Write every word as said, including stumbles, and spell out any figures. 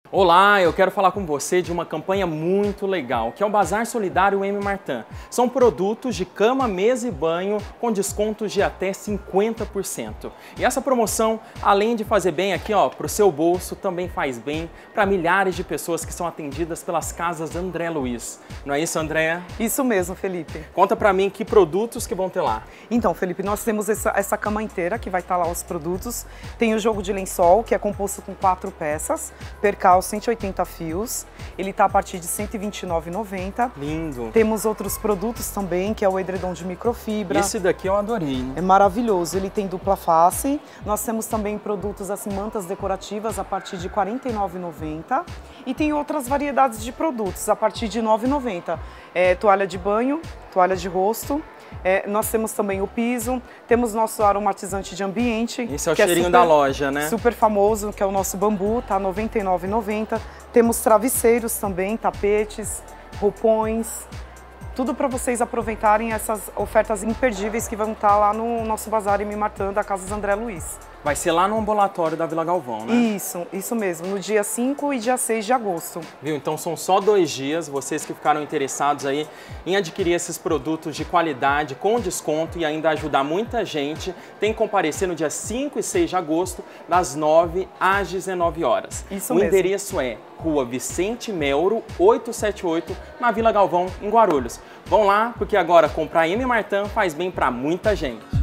Olá, eu quero falar com você de uma campanha muito legal, que é o Bazar Solidário M. Martin. São produtos de cama, mesa e banho com descontos de até cinquenta por cento. E essa promoção, além de fazer bem aqui ó, para o seu bolso, também faz bem para milhares de pessoas que são atendidas pelas casas André Luiz. Não é isso, Andréa? Isso mesmo, Felipe. Conta para mim que produtos que vão ter lá. Então, Felipe, nós temos essa, essa cama inteira que vai estar lá os produtos. Tem o jogo de lençol, que é composto com quatro peças, percal cento e oitenta fios, ele está a partir de cento e vinte e nove reais e noventa centavos. Lindo! Temos outros produtos também, que é o edredom de microfibra. Esse daqui eu adorei, hein? É maravilhoso, ele tem dupla face. Nós temos também produtos assim, mantas decorativas a partir de quarenta e nove reais e noventa centavos. E tem outras variedades de produtos a partir de nove reais e noventa centavos. É, toalha de banho, toalha de rosto. É, nós temos também o piso, temos nosso aromatizante de ambiente. Esse é o cheirinho é super, da loja, né? Super famoso, que é o nosso bambu, tá noventa e nove reais e noventa centavos. Temos travesseiros também, tapetes, roupões. Tudo para vocês aproveitarem essas ofertas imperdíveis que vão estar lá no nosso Bazar M. Martin da Casas André Luiz. Vai ser lá no ambulatório da Vila Galvão, né? Isso, isso mesmo, no dia cinco e dia seis de agosto. Viu? Então são só dois dias, vocês que ficaram interessados aí em adquirir esses produtos de qualidade, com desconto e ainda ajudar muita gente, tem que comparecer no dia cinco e seis de agosto, das nove às dezenove horas. Isso o mesmo. endereço é Rua Vicente Melro, oitocentos e setenta e oito, na Vila Galvão, em Guarulhos. Vão lá, porque agora comprar M. Martin faz bem para muita gente.